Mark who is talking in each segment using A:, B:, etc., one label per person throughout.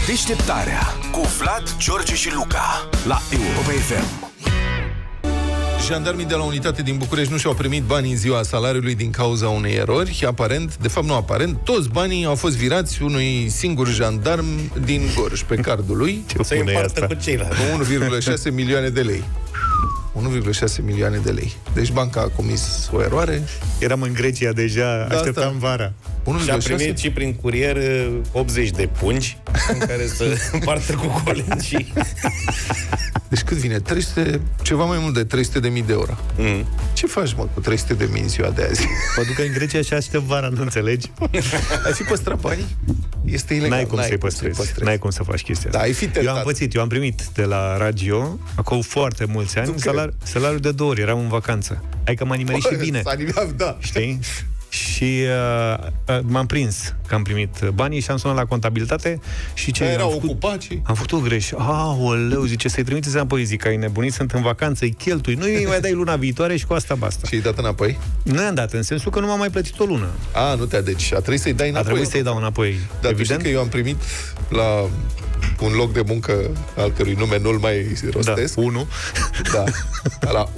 A: Deșteptarea cu Vlad, George și Luca la Europa FM.
B: Jandarmii de la unitate din București nu și-au primit banii în ziua salariului din cauza unei erori. Aparent, de fapt nu aparent, toți banii au fost virați unui singur jandarm din Gorj pe cardul lui.
C: Să-i împartă cu ceilalți.
B: 1,6 milioane de lei. 1,6 milioane de lei. Deci banca a comis o eroare.
C: Eram în Grecia deja, așteptam vara.
D: Și a primit și prin curier 80 de pungi în care să împartă cu colegii.
B: Deci cât vine? 300, ceva mai mult de 300.000 de euro. Ce faci, mă, cu 300.000 în ziua de azi?
C: Mă duc în Grecia și aștept vara, nu înțelegi?
B: Ai fi păstrat banii? Este ilegal.
C: N-ai cum să-i păstrezi. N-ai cum să faci chestia asta.
B: Da, ai fi tentat.
C: Eu am primit de la radio, acum foarte mulți ani, salariul de 2 ori, eram în vacanță. Adică m-a nimerit și bine.
B: Da.
C: Știi? Și m-am prins că am primit banii și am sunat la contabilitate și ce
B: erau ocupați?
C: Am făcut o greș. Aoleu, zice, să-i trimiteți înapoi. Zic, ai nebunit, sunt în vacanță, îi cheltui. Nu îi mai dai luna viitoare și cu asta basta.
B: Și i-ai dat înapoi?
C: Nu i-am dat, în sensul că nu m-am mai plătit o lună.
B: Nu te-a, deci a trebuit să-i dai înapoi.
C: A trebuit să-i dau înapoi.
B: Dar evident că eu am primit la un loc de muncă al cărui nume nu-l mai rostesc.
C: Da, 1.
B: Da. La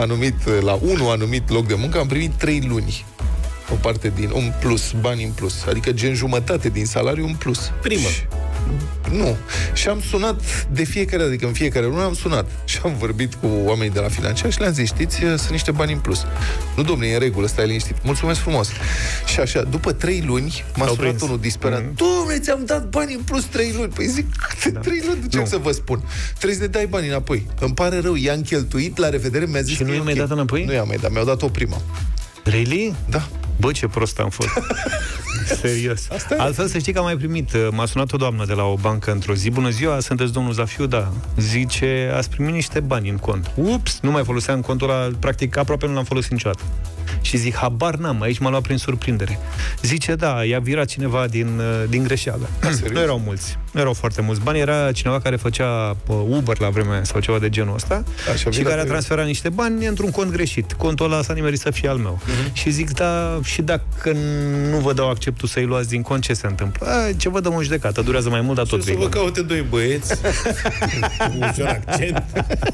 B: un anumit loc de muncă am primit 3 luni. O parte din un plus, bani în plus. Adică gen jumătate din salariu în plus.
D: Primă.
B: Nu. Și am sunat de fiecare, adică în fiecare lună am sunat. Și am vorbit cu oamenii de la financiar și le-am zis, știți, sunt niște bani în plus. Nu, domnule, e în regulă, stai liniștit. Mulțumesc frumos. Și așa, după 3 luni, m-a sunat unul disperat. Dom'le, ți-am dat bani în plus 3 luni. Păi zic, 3 luni, ce să vă spun? Trebuie să ne dai banii înapoi. Îmi pare rău, i-am cheltuit, la revedere, mi-a zis.
C: Și nu i-am mai dat înapoi?
B: Nu i-am mai dat, mi-au dat o primă.
C: Really?
B: Da.
C: Bă, ce prost am fost. Serios. Altfel, să știi că am mai primit. M-a sunat o doamnă de la o bancă într-o zi. Bună ziua, sunteți domnul Zafiu? Da. Zice, ați primit niște bani în cont. Ups, nu mai foloseam contul ăla, practic aproape nu l-am folosit niciodată. Și zic, habar n-am, aici m-a luat prin surprindere. Zice, da, i-a virat cineva din greșeală. Nu erau mulți, nu erau foarte mulți bani. Era cineva care făcea Uber la vremea sau ceva de genul ăsta și care a transferat niște bani într-un cont greșit. Contul ăla s-a nimerit să fie al meu. Și zic, da, și dacă nu vă dau acceptul să-i luați din cont, ce se întâmplă? Ce vă dăm o judecată, durează mai mult, dar tot
D: să vă caute 2 băieți cu ușor accent.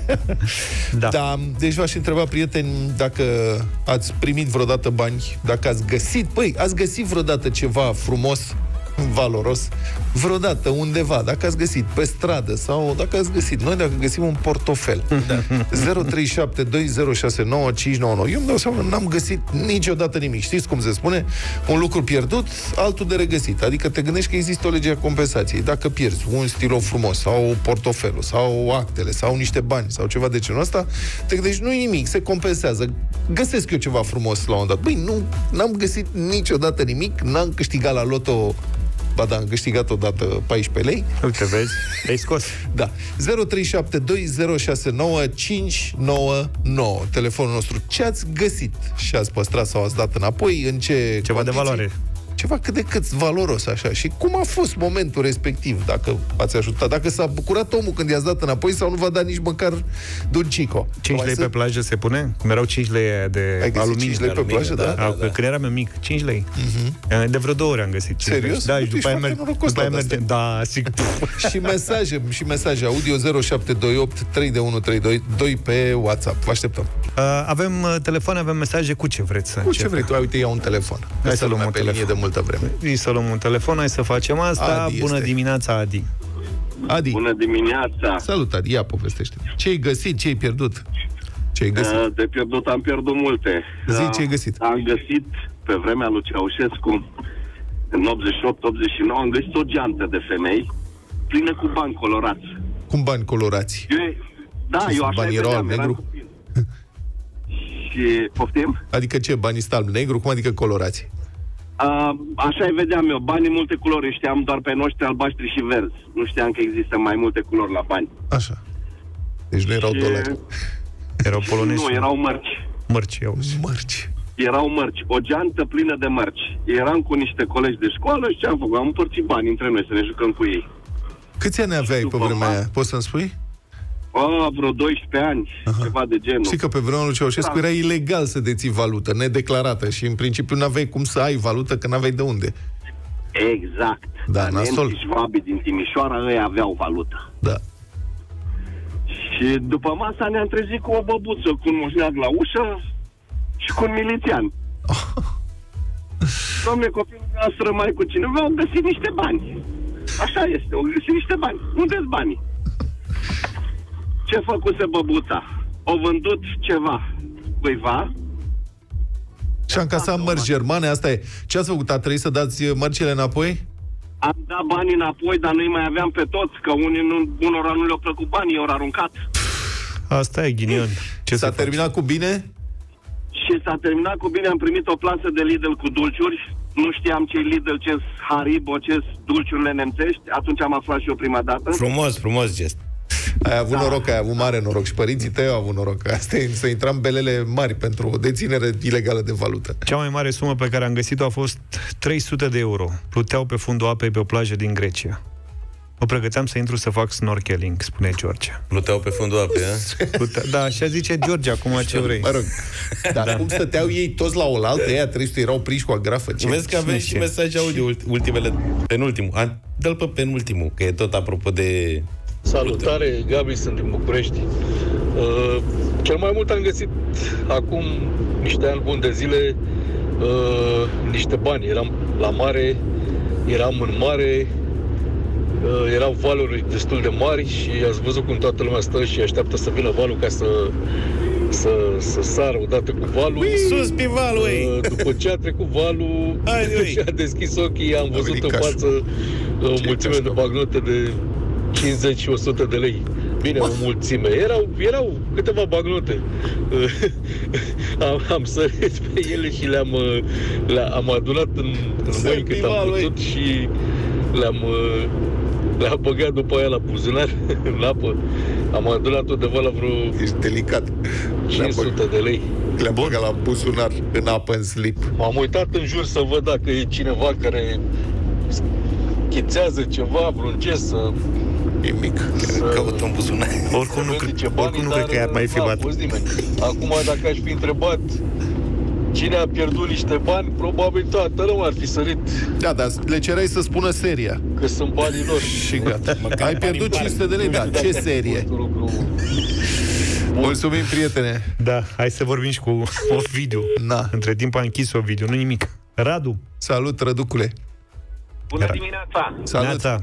B: Da, deci v-aș întreba, prieteni, dacă ați primit vreodată bani, dacă ați găsit vreodată ceva frumos, valoros, vreodată, undeva, dacă ați găsit pe stradă sau dacă ați găsit, noi dacă găsim un portofel. 0372069599. Eu îmi dau seama, n-am găsit niciodată nimic. Știți cum se spune? Un lucru pierdut, altul de regăsit. Adică te gândești că există o lege a compensației. Dacă pierzi un stilou frumos sau portofelul sau actele sau niște bani sau ceva de genul ăsta, te gândești, nu-i nimic, se compensează. Găsesc eu ceva frumos la un dat. Băi, n-am găsit niciodată nimic, n-am câștigat la loto. Ba da, am câștigat odată 14 lei.
C: Uite, vezi? Te-ai scos.
B: Da. 0372069599. Telefonul nostru. Ce ați găsit și ați păstrat sau ați dat înapoi? În ce
C: ceva de valoare.
B: Ceva cât de cât valoros, așa. Și cum a fost momentul respectiv, dacă ați ajutat, dacă s-a bucurat omul când i-ați dat înapoi sau nu v-a dat nici măcar duncico.
C: 5 lei pe plajă se pune? Cum erau 5 lei de aluminiu.
B: 5 lei pe plajă, da?
C: Când eram eu mic, 5 lei. De vreo 2 ori am găsit.
B: Serios?
C: Da, și după aia merge. Da, sigur.
B: Și mesaje audio 0728 3132 pe WhatsApp. Vă așteptăm.
C: Avem telefoane, avem mesaje. Cu ce vreți să
B: începem? Cu ce vrei? Uite, ia un telefon.
C: Hai să luăm un telefon de multă vreme. Să luăm un telefon, hai să facem asta. Bună dimineața, Adi.
B: Adi.
E: Bună dimineața.
B: Salut, Adi, ia povestește. Ce ai găsit, ce ai pierdut? Ce ai găsit?
E: De pierdut am pierdut multe.
B: Zi, ce ai găsit?
E: Am găsit, pe vremea lui Ceaușescu, în 88-89, am găsit o geantă de femei plină cu bani colorați.
B: Cum bani colorați?
E: Eu așa
B: bani erau alb-negru?
E: Și, poftim?
B: Adică ce, banii sunt alb-negru? Cum adică colorați?
E: Așa-i vedeam eu, banii multe culori, știam doar pe noștri albaștri și verzi. Nu știam că există mai multe culori la bani.
B: Așa. Deci nu erau dolari.
C: Erau polonezi?
E: Nu, erau mărci.
B: Mărci.
E: Erau mărci. O geantă plină de mărci. Eram cu niște colegi de școală și ce am făcut? Am împărțit bani între noi să ne jucăm cu ei.
B: Câți ani aveai pe vremea aia? Poți să-mi spui?
E: Vreo 12 ani, ceva de genul.
B: Știi că pe vremea lui Ceaușescu era ilegal să deții valută, nedeclarată și în principiu n-aveai cum să ai valută, că n-aveai de unde.
E: Exact.
B: Da, nasol.
E: Și șvabii din Timișoara, ei aveau valută.
B: Da.
E: Și după masa ne-am trezit cu o băbuță, cu un moșneag la ușă și cu un milițian. Dom'le, copilul noastră mai cu cineva au găsit niște bani. Așa este, au găsit niște bani. Unde-s banii? Ce făcuse băbuța? Au vândut ceva cuiva.
B: Și-a încasat mărci germane, asta e. Ce ați făcut? A trebuit să dați mărcile înapoi?
E: Am dat banii înapoi, dar nu-i mai aveam pe toți, că unora nu le-au plăcut banii, i-au aruncat.
C: Asta e ghinion. Ce
B: s-a terminat cu bine?
E: Și s-a terminat cu bine, am primit o plasă de Lidl cu dulciuri. Nu știam ce-i Lidl, ce-s Haribo, ce-s dulciurile nemțești. Atunci am aflat și eu prima dată.
D: Frumos gest.
B: Ai avut noroc, ai avut mare noroc. Și părinții tăi au avut noroc. Asta e să intrăm în belele mari pentru o deținere ilegală de valută.
C: Cea mai mare sumă pe care am găsit-o a fost 300 de euro. Pluteau pe fundul apei pe o plajă din Grecia. Mă pregăteam să intru să fac snorkeling, spune George.
D: Pluteau pe fundul apei,
C: Da, așa zice George, acum ce vrei.
B: Mă rog, dar cum stăteau ei toți la oaltă, ăia 300 erau prinși cu agrafă.
D: Vezi că avem și mesaje audio, penultimul. Dă-l pe penultimul, că e tot apropo de...
F: Salutare, Gabi, sunt din București. Cel mai mult am găsit acum niște ani buni de zile niște bani. Eram la mare, eram în mare, erau valuri destul de mari și ați văzut cum toată lumea stă și așteaptă să vină valul ca să sară odată cu valul.
D: Sus pe valul,
F: după ce a trecut valul și a deschis ochii, am văzut în față o mulțime de bagnote de 50 și 100 de lei. Bine, o mulțime. Erau câteva bagnote. Am sărit pe ele și le-am adunat în mâini cât am putut și le-am băgat după aia la buzunar, în apă. Am adunat undeva la vreo...
B: Ești delicat.
F: 500 de lei.
B: Le-am băgat la buzunar, în apă, în slip.
F: M-am uitat în jur să văd dacă e cineva care schițează ceva, vreun gest să...
B: Nimic.
D: Căută un buzunar.
C: Oricum nu cred că i-ar mai fi bat.
F: Acum, dacă aș fi întrebat cine a pierdut niște bani, probabil toată lumea ar fi sărit.
B: Da, dar le cerai să spună seria.
F: Că sunt banii lor.
B: Și gata. Ai pierdut 500 de lei, da. Ce serie? Mulțumim, prietene.
C: Da, hai să vorbim și cu Ovidiu. Între timp a închis Ovidiu, nu nimic. Radu.
B: Salut, Răducule.
G: Bună dimineața.
B: Salut.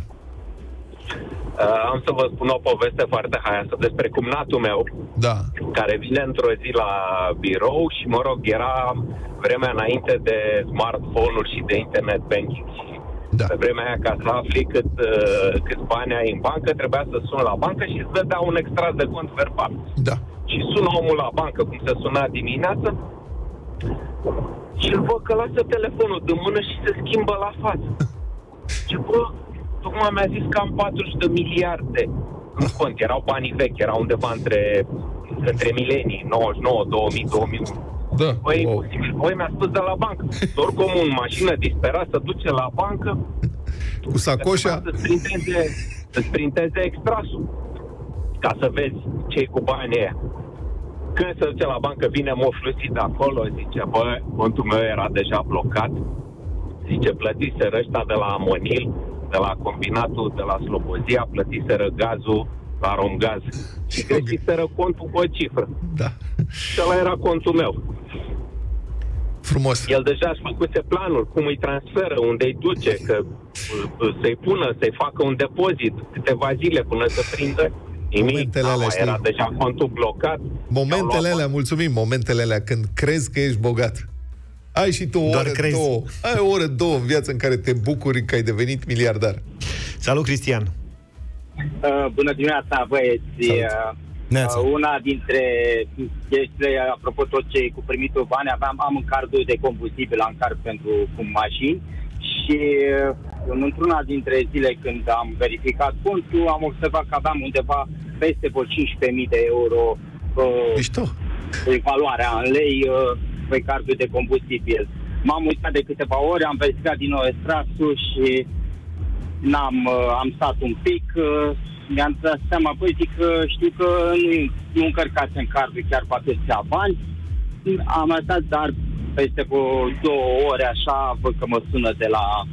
G: Am să vă spun o poveste foarte haioasă despre cumnatul meu, care vine într-o zi la birou și, mă rog, era vremea înainte de smartphone-uri și de internet banking. Pe vremea aia, ca să afli cât bani ai în bancă, trebuia să suni la bancă și îți dădea un extras de cont verbal. Și sună omul la bancă, cum se suna dimineață, și îl văd că lasă telefonul de mână și se schimbă la față. Ce bă... Tocmai mi-a zis că am 40 de miliarde în cont. Erau banii vechi, erau undeva între milenii, 99, 2000, 2001.
B: Da.
G: Băi, mi-a spus de la bancă. Oricum, în mașină disperat, să duce la bancă
B: cu sacoșa
G: să-ți printeze extrasul ca să vezi ce-i cu banii ăia. Când se duce la bancă, vine moflusit de acolo, zice, bă, contul meu era deja blocat. Zice, plătiseră ăștia de la Amonil, de la combinatul de la Slobozia, plătiseră gazul la Romgaz și greșiseră contul cu o cifră.
B: Da.
G: Și ăla era contul meu.
B: Frumos.
G: El deja își făcuse planul, cum îi transferă, unde îi duce, că să-i pună, să-i facă un depozit câteva zile până să prindă.
B: Momentele alea,
G: era deja contul blocat.
B: Momentele alea, mulțumim, momentele alea când crezi că ești bogat. Ai și tu o oră, două în viață în care te bucuri că ai devenit miliardar.
C: Salut, Cristian!
H: Bună dimineața, băieți! Una dintre chestiile, apropo tot ce cu primitul bani, am un cardul de combustibil, am card pentru mașini și într-una dintre zile când am verificat contul, am observat că aveam undeva peste 15.000 de euro valoarea în lei pe cardul de combustibil. M-am uitat de câteva ore, am verificat din nou extrasul și am stat un pic, mi-am dat seama, zic că știu că nu încărcați în cardul chiar cu atâția bani. Am stat, dar peste 2 ore așa, văd că mă sună de la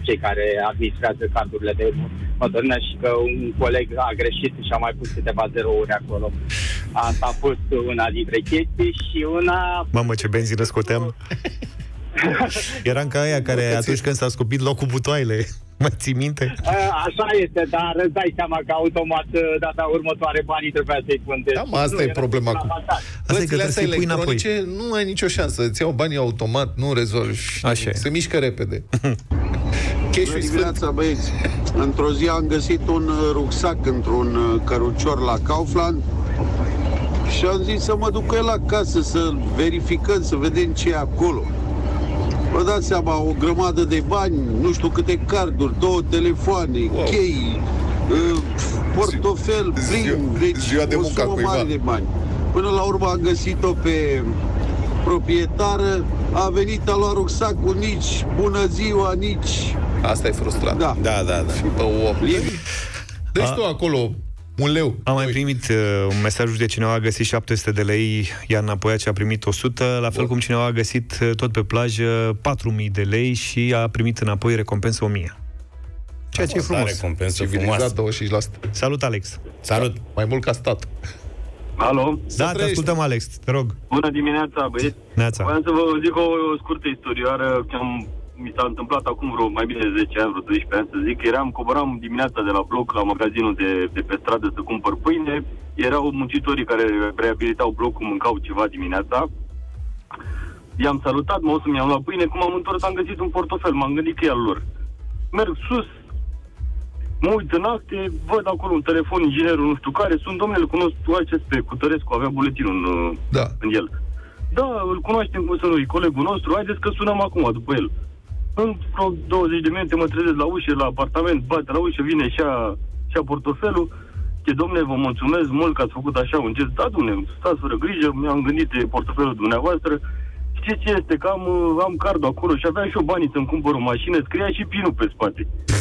H: cei care administrează cardurile de motorină și că un coleg a greșit și a mai pus câteva zerouri acolo. Asta a fost una dintre chestii și una...
C: Mamă, ce benzină scoteam! Eram ca aia care atunci când s-a scopit locul butoaile. Mai ții minte?
H: Așa este, dar îți dai seama că automat data următoare banii trebuia să-i plătești.
B: Da, mă, asta e problema cu... Plățile astea electronice, nu ai nicio șansă. Îți iau banii automat, nu rezolvi.
C: Așa.
B: Se mișcă repede.
I: Bună dimineața, băieți! Într-o zi am găsit un rucsac într-un cărucior la Kaufland și am zis să mă duc cu el acasă, să verificăm, să vedem ce e acolo. Vă dați seama, o grămadă de bani, nu știu câte carduri, 2 telefoane, chei, portofel plin, deci o sumă mare de bani. Până la urmă am găsit-o pe proprietară, a venit, a luat rucsacul, nici bună ziua, nici...
B: Asta e frustrant.
D: Da.
B: Deci tu acolo... un leu.
C: Am mai primit un mesaj de cineva a găsit 700 de lei, iar înapoi ce a primit 100, la fel cum cineva a găsit tot pe plajă 4.000 de lei și a primit înapoi recompensă 1.000. Ceea ce e frumos.
D: Recompensă
B: frumoasă. 25%.
C: Salut, Alex.
D: Salut.
B: Mai mult ca stat.
E: Alo?
C: Da, te ascultăm, Alex, te rog.
E: Bună dimineața, băieți.
C: Vreau
E: să vă zic o scurtă istorioară, că mi s-a întâmplat acum vreo mai bine de 10 ani, vreo 12 ani, să zic. Coboram dimineața de la bloc la magazinul de pe stradă să cumpăr pâine. Erau muncitorii care reabilitau blocul, mâncau ceva dimineața. I-am salutat, mi-am luat pâine, cum am întors am găsit un portofel, m-am gândit că e al lor. Merg sus, mă uit în acte, văd acolo un telefon, inginerul nu știu care, sunt domnule, îl cunosc, tu acest pe Cutărescu, avea buletinul în el. Da, îl cunoaștem, cum să nu-i colegul nostru, haideți că sunăm acum după el. În vreo 20 de minute mă trezesc la ușă, la apartament, bate la ușă, vine și-a portofelul. Ce domne, vă mulțumesc mult că ați făcut așa un gest. Da, domne, stați fără grijă, mi-am gândit de portofelul dumneavoastră. Știți ce este? Că am cardul acolo și aveam și eu banii să-mi cumpăr o mașină, scria și pinul pe spate.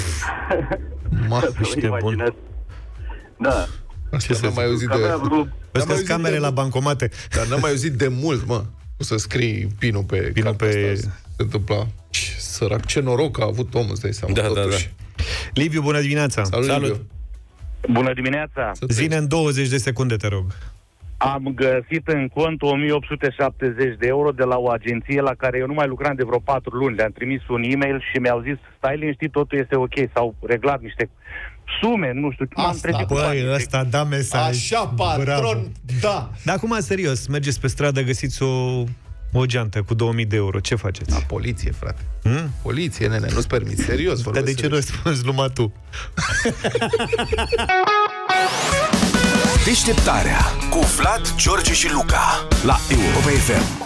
C: Ești bun.
E: Da.
B: Ce să mai auzit de...
C: Vezi camere la bancomate.
B: Dar n-am mai auzit de mult, mă. O să scrii pinul pe... Se întâmpla. Sărac, ce noroc a avut omul, îți dai seama.
D: Da.
C: Liviu, bună dimineața.
B: Salut.
H: Bună dimineața.
C: Zine în 20 de secunde, te rog.
H: Am găsit în cont 1870 de euro de la o agenție la care eu nu mai lucram de vreo 4 luni. Le-am trimis un e-mail și mi-au zis, stai liniștit, totul este ok. S-au reglat niște sume, nu știu.
C: Ăsta da mesaj.
B: Așa, patron, bravo. Da.
C: Dar acum, serios, mergeți pe stradă, găsiți o geantă cu 2000 de euro. Ce faceți?
B: La poliție, frate. Poliție, nene, nu-ți permiți. Serios,
C: dar de ce nu răspunzi numai tu?
A: Deșteptarea cu Vlad, George și Luca la Europa FM.